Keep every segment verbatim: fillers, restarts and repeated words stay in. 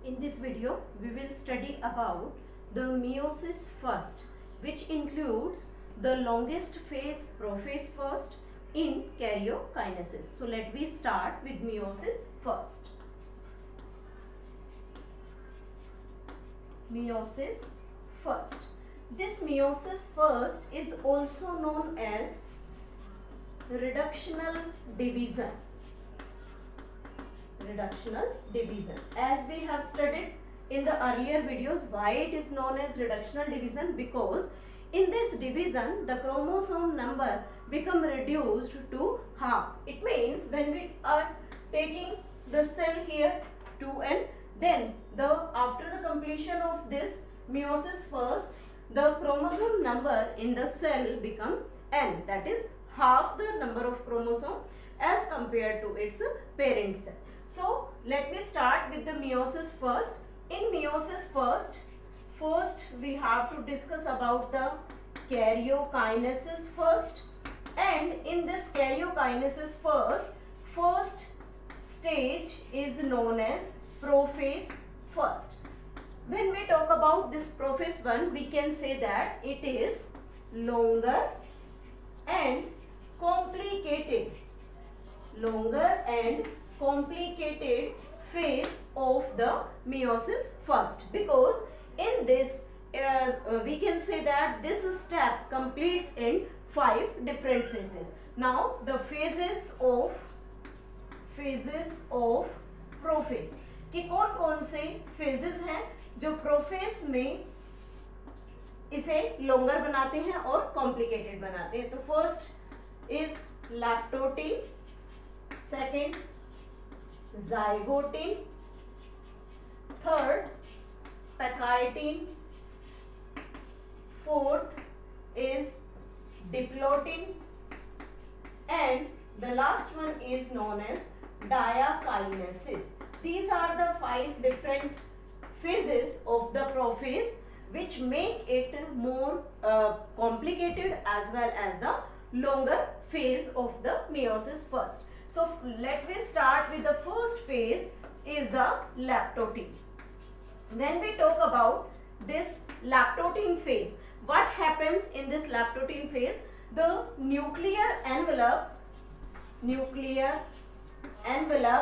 In this video, we will study about the meiosis first, which includes the longest phase prophase first in karyokinesis. So let me start with meiosis first. Meiosis first. This meiosis first is also known as reductional division. Reductional division. As we have studied in the earlier videos, why it is known as reductional division? Because in this division the chromosome number become reduced to half. It means when we are taking the cell here two N, then the after the completion of this meiosis first, the chromosome number in the cell become N, that is half the number of chromosome as compared to its parent cell. So let me start with the meiosis first. In meiosis first, first we have to discuss about the karyokinesis first, and in this karyokinesis first, first stage is known as prophase first. When we talk about this prophase one, we can say that it is longer and complicated, longer and complicated phase of the meiosis first, because in this uh, we can say that this step completes in five different phases. Now the phases of phases of prophase, कि कौन कौन से phases हैं जो prophase में इसे longer बनाते हैं और complicated बनाते हैं. तो first is lactotin, second zygotin, third pachytin, fourth is diplotin, and the last one is known as diakinesis. These are the five different phases of the prophase which make it more uh, complicated as well as the longer phase of the meiosis first. So let me start with the first phase is the lactotin. When we talk about this lactotin phase, what happens in this lactotin phase? The nuclear envelope, nuclear envelope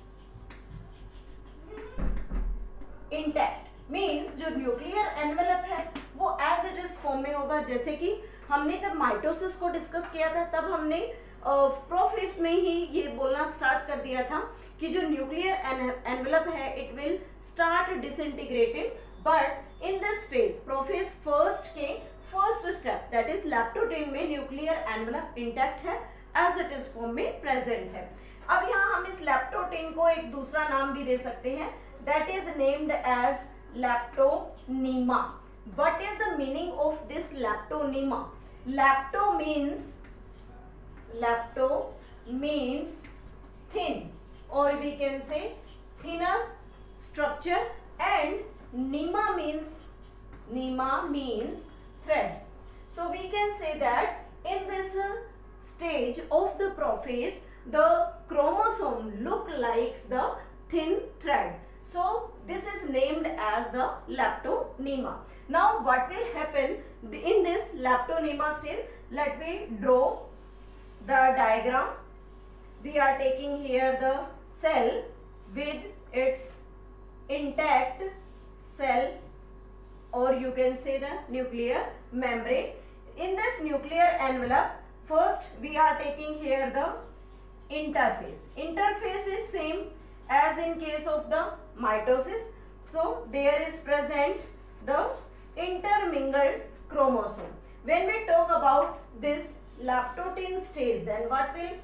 intact, means जो nuclear envelope है वो as it is form में होगा. जैसे कि हमने जब mitosis को डिस्कस किया था तब हमने प्रोफेस में ही ये बोलना स्टार्ट कर दिया था कि जो न्यूक्लियर एनवेलप है it will start disintegrated, but in this phase prophase first के first step that is leptotene में न्यूक्लियर एनवेलप इंटैक्ट है, एज इट इज फॉर्म में प्रेजेंट है. अब यहाँ हम इस लैक्टोटिन को एक दूसरा नाम भी दे सकते हैं, that is named as leptonema. What is the meaning of this leptonema? Lepto means lacto means thin, or we can say thinner structure, and nema means nema means thread. So we can say that in this uh, stage of the prophase the chromosome look like the thin thread, so this is named as the lactonema. Now what will happen in this lactonema stage? Let me draw the diagram. We are taking here the cell with its intact cell, or you can say the nuclear membrane. In this nuclear envelope, first we are taking here the interphase. Interphase is same as in case of the mitosis. So there is present the intermingled chromosome. When we talk about this lactotin stage, then what will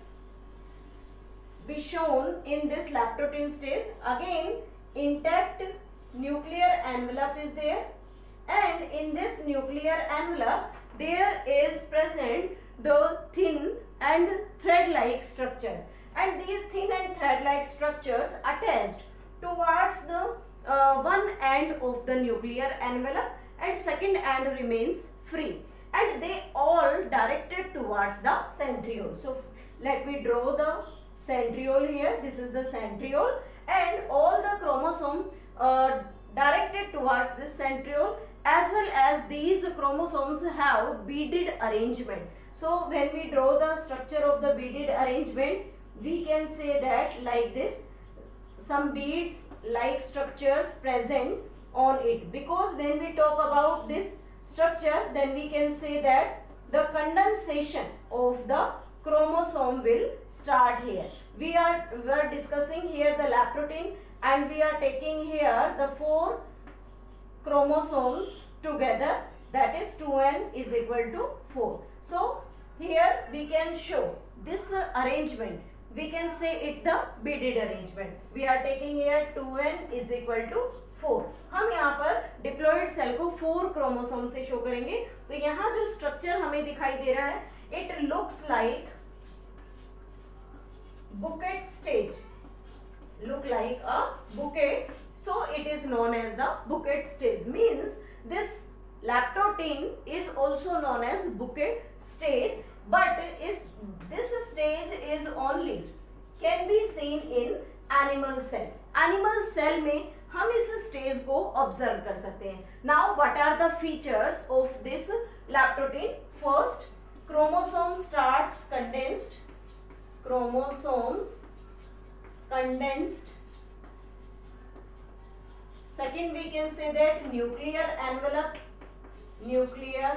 be shown in this lactotin stage? Again intact nuclear envelope is there, and in this nuclear envelope there is present the thin and thread like structures, and these thin and thread like structures attached towards the uh, one end of the nuclear envelope, and second end remains free, and they all directed towards the centriole. So let me draw the centriole here. This is the centriole, and all the chromosome directed towards this centriole, as well as these chromosomes have beaded arrangement. So when we draw the structure of the beaded arrangement, we can say that like this, some beads like structures present on it, because when we talk about this structure, then we can say that the condensation of the chromosome will start here. We are we are discussing here the lactotin, and we are taking here the four chromosomes together, that is two n is equal to four. So here we can show this uh, arrangement, we can say it the beaded arrangement. We are taking here two n is equal to four. हम यहाँ पर diploid cell को four chromosome से show करेंगे. तो यहाँ जो structure हमें दिखाई दे रहा है, it looks like bouquet stage, look like a bouquet, so it is known as the bouquet stage. Means this lactotin is also known as bouquet stage, but is this stage is only can be seen in animal cell. Animal cell में हम इस स्टेज को observe कर सकते हैं. Now what are the features of this leptotene? First, chromosome starts condensed, chromosomes condensed. Second, we can say that nuclear envelope, nuclear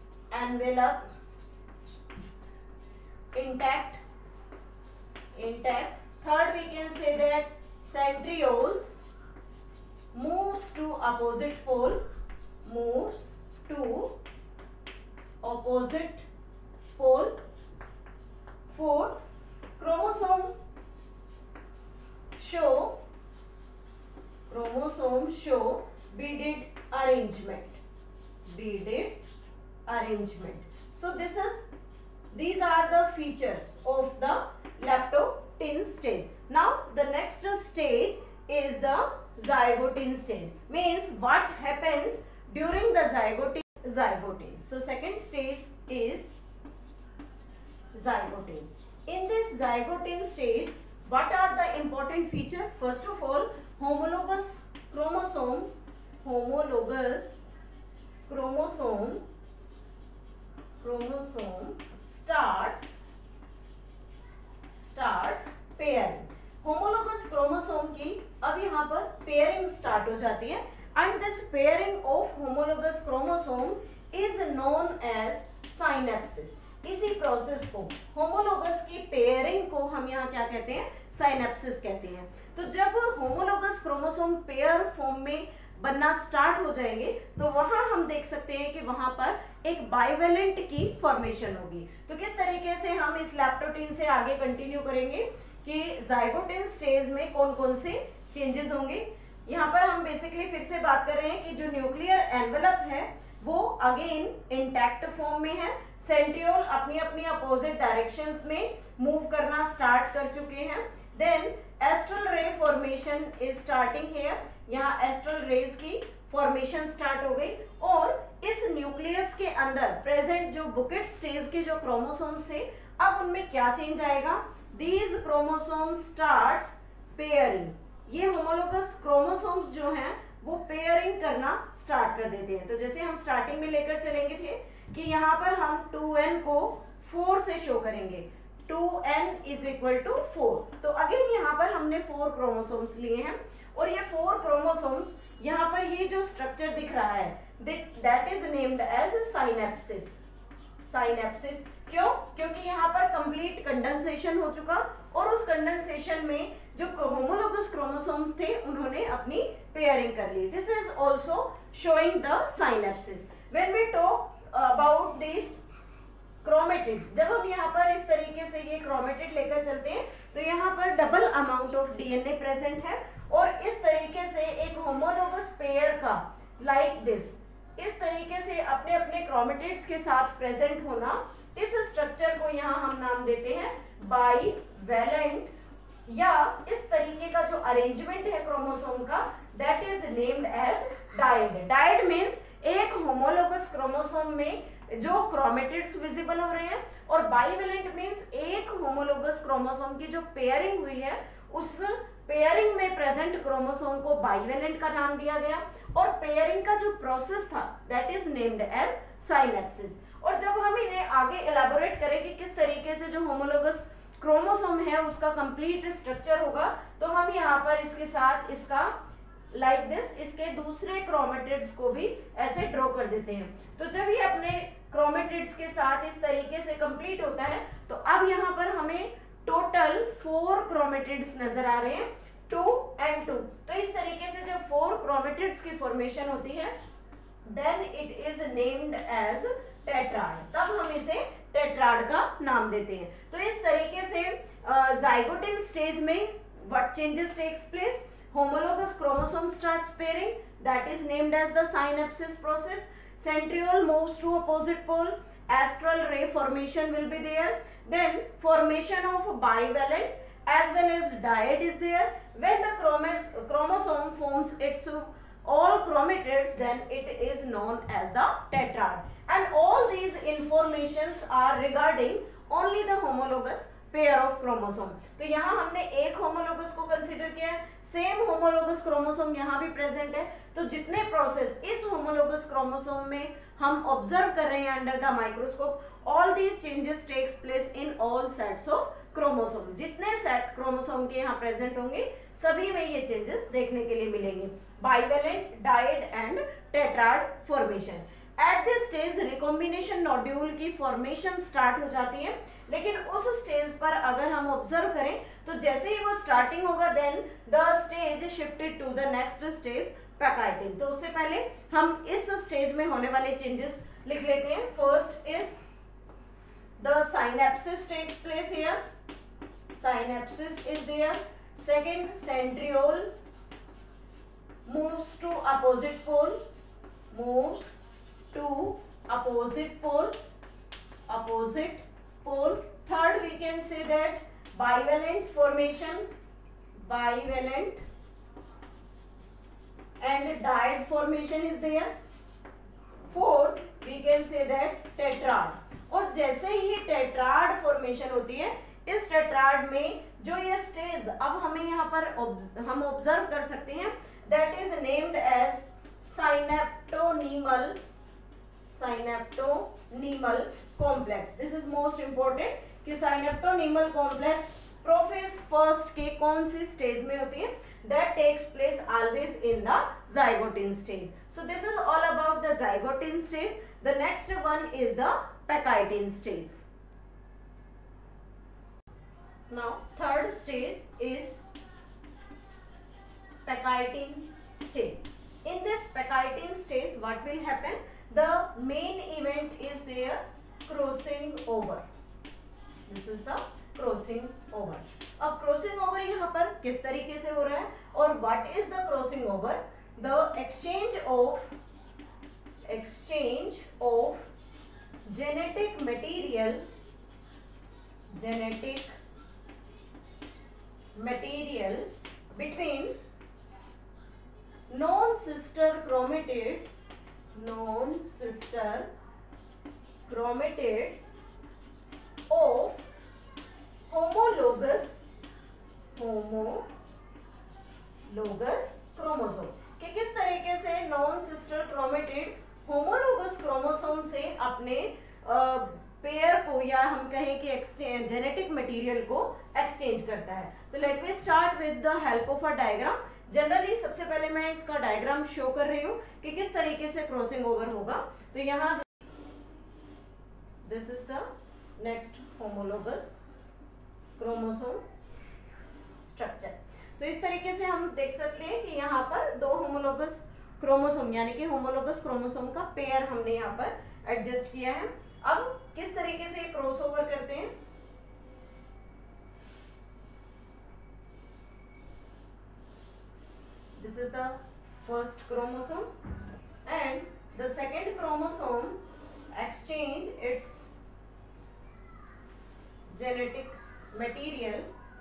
envelope intact, intact. Third, we can say that centrioles moves to opposite pole, moves to opposite pole. Fourth, chromosome show chromosome show beaded arrangement, beaded arrangement. So this is these are the features of the lactotin stage. Now the next stage is the zygotin stage. Means what happens during the zygotin zygotin. So second stage is zygotin. In this zygotin stage, what are the important features? First of all, homologous chromosome, homologous chromosome, chromosome starts starts pairing. Homologous chromosome की अब यहाँ पर pairing start हो जाती है, and this pairing of homologous chromosome is known as synapses. इसी process को, homologous की पेयरिंग को हम यहाँ क्या कहते हैं? साइनेप्सिस कहते हैं. तो जब होमोलोगस क्रोमोसोम पेयर फॉर्म में बनना स्टार्ट हो जाएंगे, तो वहां हम देख सकते हैं कि वहां पर एक बाइवेलेंट की फॉर्मेशन होगी. तो किस तरीके से हम इस लैक्टोटिन से आगे कंटिन्यू करेंगे कि जाइगोटिन स्टेज में कौन कौन से चेंजेस होंगे. यहाँ पर हम बेसिकली फिर से बात कर रहे हैं कि जो न्यूक्लियर एनवेलप है वो अगेन इंटैक्ट फॉर्म में है. सेंट्रियोल अपनी अपनी अपोजिट डायरेक्शंस में मूव करना स्टार्ट कर चुके हैं. Then astral ray formation is starting here. यहाँ एस्ट्रल रेज की फॉर्मेशन स्टार्ट हो गई, और इस न्यूक्लियस के अंदर प्रेजेंट जो बुकेट स्टेज के जो क्रोमोसोम्स थे, अब उनमें क्या चेंज आएगा? These chromosomes starts pairing. ये होमोलोगस क्रोमोसोम्स जो हैं वो पेयरिंग करना स्टार्ट कर देते हैं. तो जैसे हम स्टार्टिंग में लेकर चलेंगे थे कि यहाँ पर हम टू एन को फोर से शो करेंगे, two n is equal to four. तो अगेन यहाँ पर हमने फोर क्रोमोसोम्स लिए हैं, और ये फोर क्रोमोसोम्स यहाँ पर ये जो स्ट्रक्चर दिख रहा है that is named as synapsis. Synapsis क्यों? क्योंकि यहाँ पर कंप्लीट कंडेंसेशन हो चुका, और उस कंडेंसेशन में जो होमोलोगस क्रोमोसोम्स थे उन्होंने अपनी पेयरिंग कर ली. This is also showing the synapsis. When we talk about this chromatids, जब हम यहाँ पर इस तरीके से ये क्रोमेटिड लेकर चलते हैं, तो यहाँ पर double amount of DNA present है, और इस तरीके से एक होमोलोगस पेयर का लाइक दिस इस तरीके से अपने अपने क्रोमेटिड्स के साथ प्रेजेंट होना, इस स्ट्रक्चर को यहाँ हम नाम देते हैं बाइवेलेंट, या इस तरीके का जो अरेंजमेंट है क्रोमोसोम का that is named as dyad. Dyad means एक होमोलोगस क्रोमोसोम में जो क्रोमेटिड्स विजिबल हो रहे हैं, और बाइवेलेंट मीन्स एक होमोलोगस क्रोमोसोम की जो पेयरिंग हुई है उस पेयरिंग में प्रेजेंट क्रोमोसोम को बाइवेलेंट का नाम दिया गया और पेयरिंग का जो प्रोसेस था that is named as synapsis. और जब हम इन्हें आगे एलाबोरेट करें कि किस तरीके से जो होमोलोगस क्रोमोसोम है उसका कंप्लीट स्ट्रक्चर होगा, तो हम यहाँ पर इसके साथ इसका लाइक like दिस इसके दूसरे क्रोमेटिड्स को भी ऐसे ड्रॉ कर देते हैं। तो जब ये अपने क्रोमेटिड्स के साथ इस तरीके से कंप्लीट होता है तो अब यहाँ पर हमें टोटल फोर क्रोमेटिड्स नजर आ रहे हैं, टू एंड टू। तो इस तरीके से जब फोर क्रोमेटिड्स की फॉर्मेशन होती है then it is named as tetrad, तब हम इसे टेट्राड का नाम देते हैं। तो इस तरीके से जाइगोटिन स्टेज में what changes takes place, homologous chromosome starts pairing, that is named as the synapsis process. Centriole moves to opposite pole, astral ray formation will be there, then formation of bivalent as well as dyad is there. When the chromosome forms its all chromatids, then it is known as the tetrad, and all these informations are regarding only the homologous pair of chromosome. तो यहाँ हमने एक homologous को consider किया है, same homologous chromosome यहाँ भी present है। तो जितने प्रोसेस इस होमोलोगस क्रोमोसोम में हम ऑब्जर्व कर रहे हैं under the microscope, all these changes takes place in all sets of chromosome. जितने सेट क्रोमोसोम के यहाँ प्रेजेंट होंगे सभी में ये चेंजेस देखने के लिए मिलेंगे, bivalent, dyad and tetrad formation. At this stage recombination nodule की फॉर्मेशन स्टार्ट हो जाती है, लेकिन उस स्टेज पर अगर हम ऑब्जर्व करें तो जैसे ही वो स्टार्टिंग होगा then the stage shifted to the next stage pachytene. तो उससे पहले हम इस स्टेज में होने वाले चेंजेस लिख लेते हैं। First is the synapsis takes place here, synapsis is there. Second, centriole moves to opposite pole, moves to opposite pole, opposite pole. Third, we can say that bivalent formation, bivalent and dyad formation is there. Fourth, we can say that tetrad. और जैसे ही tetrad formation होती है, इस tetrad में जो ये stage अब हमें यहाँ पर हम ऑब्जर्व कर सकते हैं that is named as synaptonemal, synaptonemal complex. This is most important कि साइनेप्टोनीमल कॉम्प्लेक्स प्रोफेज फर्स्ट के कौन सी स्टेज में होती है, that takes place always in the zygotene stage. So this is all about the zygotene stage. The next one is the pachytene stage. Now third stage is pachytene stage. In this pachytene stage, what will happen? The main event is their crossing over. This is the crossing over. अब crossing over यहाँ पर किस तरीके से हो रहा है और what is the crossing over? The exchange of exchange of genetic material, genetic material between non-sister chromatid, non-sister chromatid of homologous, homologous chromosome. कि किस तरीके से non sister chromatid homologous chromosome से अपने पेयर को या हम कहें कि एक्सचेंज जेनेटिक मटेरियल को एक्सचेंज करता है। तो let me start with the help of a diagram. Generally सबसे पहले मैं इसका डायग्राम शो कर रही हूँ कि किस तरीके से क्रॉसिंग ओवर होगा। तो यहाँ this is the next homologous chromosome structure. तो इस तरीके से हम देख सकते हैं कि यहाँ पर दो होमोलोगस क्रोमोसोम यानी कि होमोलोगस क्रोमोसोम का पेयर हमने यहाँ पर एडजस्ट किया है। अब किस तरीके से क्रॉस ओवर करते हैं, this is the first chromosome and the second chromosome exchange its genetic material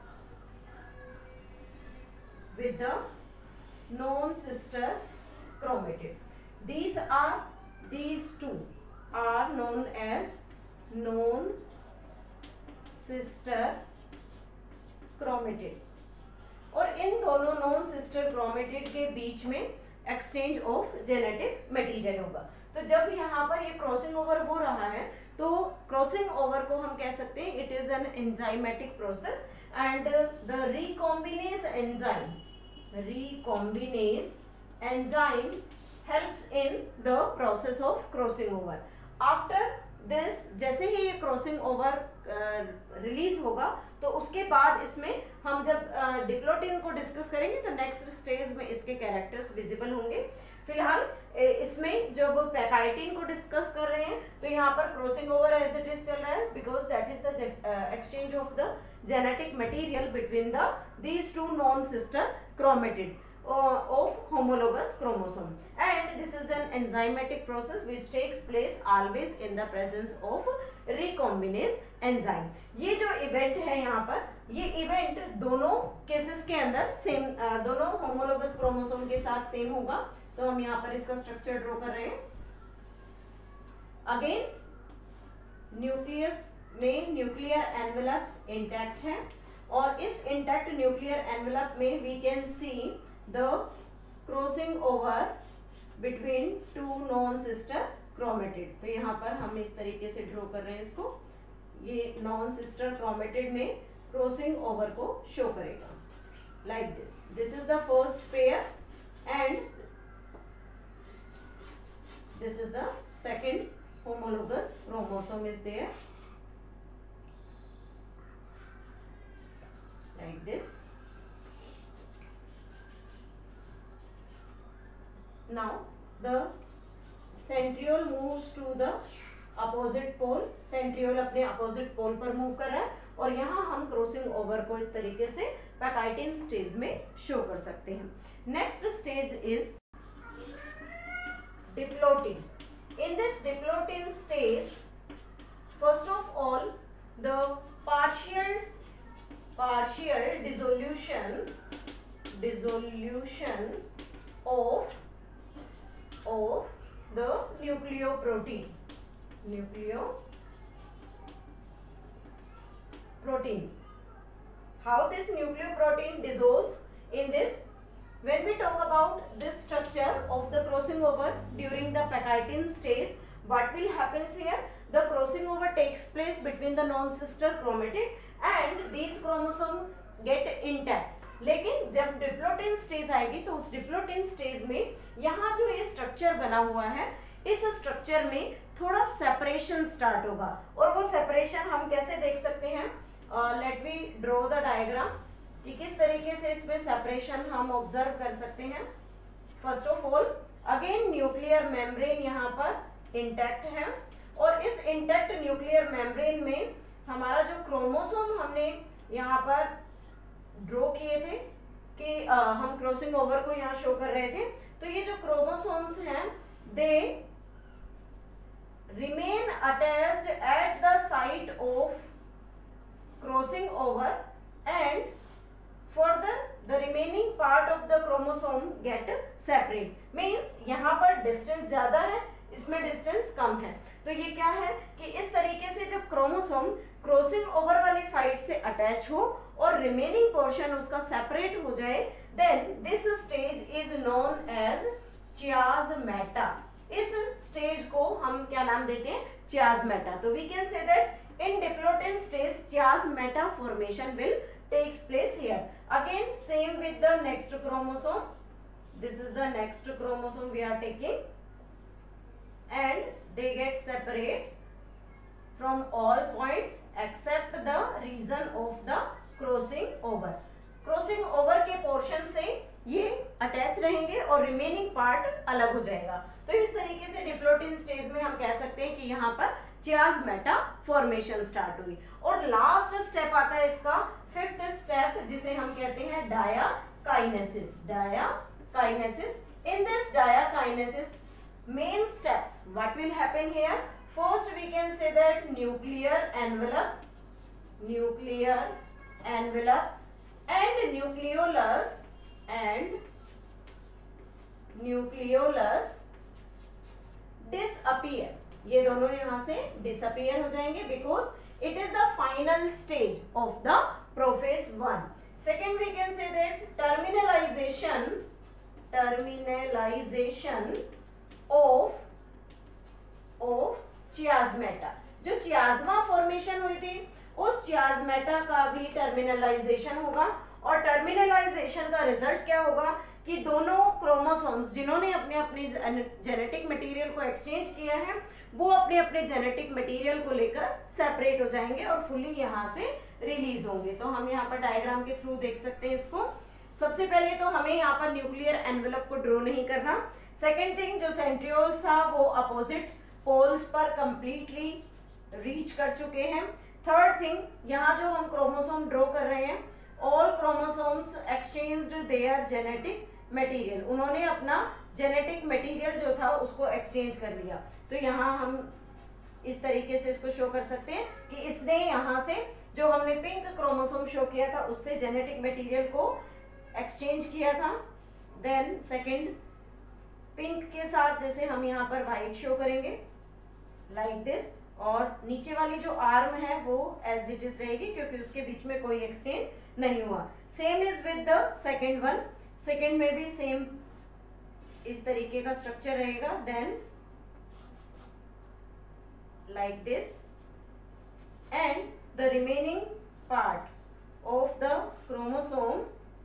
with the non-sister chromatid. These are these two are known as non-sister chromatid. और इन दोनों नॉन सिस्टर क्रोमेटिड के बीच में exchange of genetic material होगा। तो जब यहाँ पर ये क्रॉसिंग ओवर हो रहा है तो क्रॉसिंग ओवर को हम कह सकते हैं it is an enzymatic process and the recombinase enzyme recombinase enzyme helps in the process of crossing over. After this जैसे ही ये क्रॉसिंग ओवर रिलीज होगा तो उसके बाद इसमें हम जब डिप्लोटिन को डिस्कस करेंगे तो नेक्स्ट स्टेज में इसके कैरेक्टर्स विजिबल होंगे। फिलहाल इसमें जब पैकाइटिन को डिस्कस कर रहे हैं तो यहाँ पर crossing over as it is चल रहा है because that is the exchange of the genetic material between the these two non sister chromatid of homologous chromosome and this is an enzymatic process which takes place always in the presence of recombinase enzyme। ये जो event है यहाँ पर ये event दोनों cases के अंदर same दोनों होमोलोगस क्रोमोसोम के साथ सेम होगा। तो हम यहाँ पर इसका स्ट्रक्चर ड्रॉ कर रहे हैं। अगेन न्यूक्लियस में न्यूक्लियर एनवेलप इंटैक्ट है और इस इंटैक्ट न्यूक्लियर एनवेलप में we can see the crossing over between two non sister chromatid। तो यहाँ पर हम इस तरीके से ड्रॉ कर रहे हैं इसको। ये नॉन सिस्टर क्रोमेटिड में क्रॉसिंग ओवर को शो करेगा like this. This is the first pair and this is the second homologous chromosome is there like this। Now the centriole moves to the opposite pole। centriole अपने opposite pole पर move कर रहा है और यहाँ हम crossing over को इस तरीके से पैकाइटिन स्टेज में शो कर सकते हैं। Next stage is diplotene. In this diplotin stage, first of all, the partial partial dissolution dissolution of of the nucleoprotein nucleoprotein how this nucleoprotein dissolves in this। When we talk about this structure of the crossing over during the pachytene stage, what will happens here? The crossing over takes place between the non-sister chromatid and these chromosome get intact। लेकिन जब diplotene stage आएगी तो उस diplotene stage में यहाँ जो ये structure बना हुआ है इस स्ट्रक्चर में थोड़ा सेपरेशन स्टार्ट होगा और वो सेपरेशन हम कैसे देख सकते हैं? Let me draw the diagram कि किस तरीके से इसमें सेपरेशन हम ऑब्जर्व कर सकते हैं। First of all again nuclear membrane यहाँ पर इंटैक्ट है और इस इंटैक्ट न्यूक्लियर मेम्ब्रेन में हमारा जो क्रोमोसोम हमने यहाँ पर ड्रॉ किए थे कि आ, हम क्रॉसिंग ओवर को यहाँ शो कर रहे थे, तो ये जो क्रोमोसोम्स हैं they remain attached at the site of crossing over and further the remaining part of the chromosome get separate। means यहाँ पर distance ज्यादा है, इसमें distance कम है। तो ये क्या है कि इस तरीके से जब क्रोमोसोम क्रॉसिंग ओवर वाली साइड से अटैच हो और रिमेनिंग पोर्शन उसका सेपरेट हो जाए then this stage is known as chiasmata. इस स्टेज को हम क्या नाम देते हैं? चियाज़मेटा। तो we can say that in diplotene stage chiasmata formation will takes place here। again same with the next chromosome, this is the next chromosome we are taking and they get separate from all points except the region of the crossing over। crossing over के portion से ये attach रहेंगे और remaining part अलग हो जाएगा। तो इस तरीके से डिप्लोटिन स्टेज में हम कह सकते हैं कि यहाँ पर चियाज़मेटा फॉर्मेशन स्टार्ट हुई। और लास्ट स्टेप आता है इसका फिफ्थ स्टेप जिसे हम कहते हैं diakinesis. Diakinesis in this diakinesis main steps what will happen here? First we can say that nuclear envelope nuclear envelope and nucleolus and nucleolus disappear. ये दोनों यहां से डिसअपीयर हो जाएंगे because it is the final stage of the prophase one. Second, we can say that terminalization, terminalization of of chiasmata. जो chiasma formation हुई थी उस chiasmata का भी terminalization होगा, और terminalization का result क्या होगा कि दोनों क्रोमोसोम्स जिन्होंने अपने अपने जेनेटिक मटेरियल को एक्सचेंज किया है वो अपने अपने जेनेटिक मटेरियल को लेकर सेपरेट हो जाएंगे और फुली यहाँ से रिलीज होंगे। तो हम यहाँ पर डायग्राम के थ्रू देख सकते हैं इसको। सबसे पहले तो हमें यहाँ पर न्यूक्लियर एनवेलप को ड्रॉ नहीं करना। सेकेंड थिंग, जो सेंट्रियोल्स था वो अपोजिट पोल्स पर कंप्लीटली रीच कर चुके हैं। थर्ड थिंग, यहाँ जो हम क्रोमोसोम ड्रॉ कर रहे हैं, all chromosomes exchanged their genetic material, उन्होंने अपना जेनेटिक मटेरियल जो था उसको एक्सचेंज कर लिया। तो यहाँ हम इस तरीके से इसको शो कर सकते हैं कि इसने यहाँ से जो हमने पिंक क्रोमोसोम शो किया था उससे जेनेटिक मटेरियल को एक्सचेंज किया था। देन सेकंड, पिंक के साथ जैसे हम यहाँ पर वाइट शो करेंगे लाइक दिस, और नीचे वाली जो आर्म है वो एज इट इज रहेगी क्योंकि उसके बीच में कोई एक्सचेंज नहीं हुआ। Same is with the second one, second में भी सेम इस तरीके का स्ट्रक्चर रहेगा। Then like this, and the remaining part of the chromosome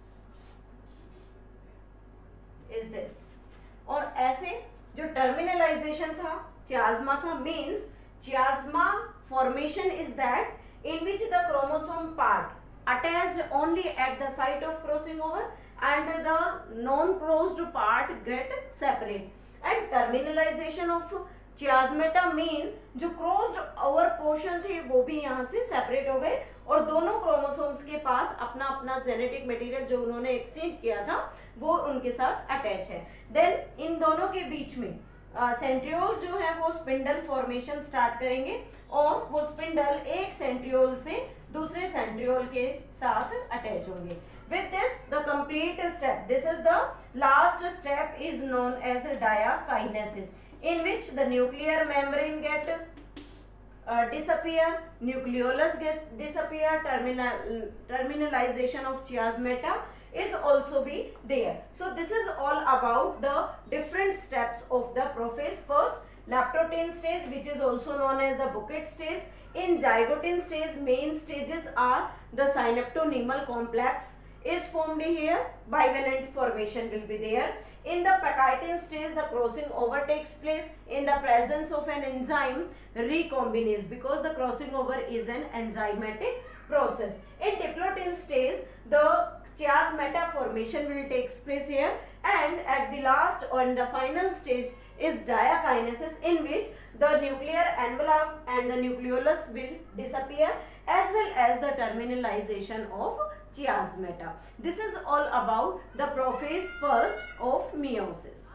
is this. और ऐसे जो टर्मिनलाइजेशन था chiasma का, means chiasma formation is that in which the chromosome part attached only at the site of crossing over and the non-crossed part get separate. And terminalization of chiasmata means जो crossed over portion थे वो भी यहाँ से separate हो गए और दोनों क्रोमोसोम्स के पास अपना अपना जेनेटिक मटेरियल जो उन्होंने एक्सचेंज किया था वो उनके साथ अटैच है। देन इन दोनों के बीच में सेंट्रियोल्स uh, जो है वो स्पिंडल फॉर्मेशन स्टार्ट करेंगे और वो स्पिंडल एक सेंट्रियोल से दूसरे सेंट्रियोल के साथ अटैच होंगे। With this the complete step, this is the last step, is known as diakakinesis, in which the nuclear membrane get uh, disappear, nucleolus gets disappear, terminal terminalization of chiasmata is also be there. So this is all about the different steps of the prophase. First, lactotin stage, which is also known as the bucket stage. In zygotin stage, main stages are the synaptonemal complex is formed here, bivalent formation will be there. In the Pachytin stage, the crossing over takes place in the presence of an enzyme recombinase, because the crossing over is an enzymatic process. In diplotin stage, the chiasmata formation will take place here, and at the last or in the final stage is diakinesis, in which the nuclear envelope and the nucleolus will disappear, as well as the terminalization of chiasmata. This is all about the prophase first of meiosis.